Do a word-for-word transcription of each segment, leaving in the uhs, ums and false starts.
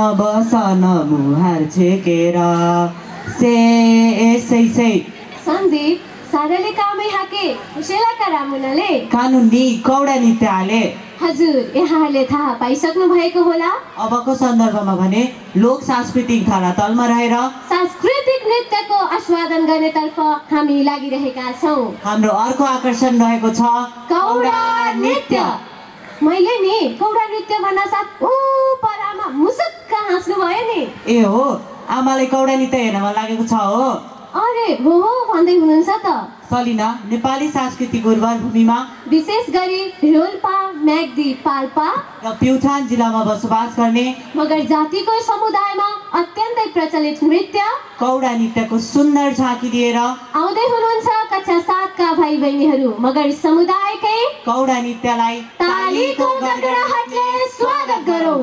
नबसन मुहार छेकेर से सै सै सन्दीप साराले कामै हाके कुशेलाका रामुनाले कानुनी कौडा नृत्य हाले। हजुर यहाँले थाहा पाइसक्नु भएको होला। अबको सन्दर्भमा भने लोक सांस्कृतिक धरातलमा रहेर सांस्कृतिक नृत्यको आस्वादन गर्नेतर्फ हामी लागिरहेका छौँ। हाम्रो अर्को आकर्षण रहेको छ कौडा नृत्य। मैले नि कौडा नृत्य भन्न साथ ऊ परामा मुसुक्क हाँस्नु भयो नि। ए हो आमाले कौडा नृत्य हेर्न मन लागेको छ हो। अरे हो हो भन्दै हुनुहुन्छ त। सलिना नेपाली सांस्कृतिक उर्वर भूमिमा विशेष गरी रोल्पा म्याग्दी पाल्पा र प्युठान जिल्लामा बसोबास गर्ने मगर जातिको समुदायमा अत्यन्तै प्रचलित नृत्य कौडा नृत्यको सुन्दर झाँकी लिएर आउँदै हुनुहुन्छ कक्षा सातका भाइ बहिनीहरू मगर समुदायकै कौडा नृत्यलाई तालीको गडगडाहटले स्वागत गरौँ।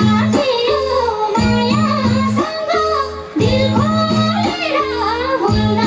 One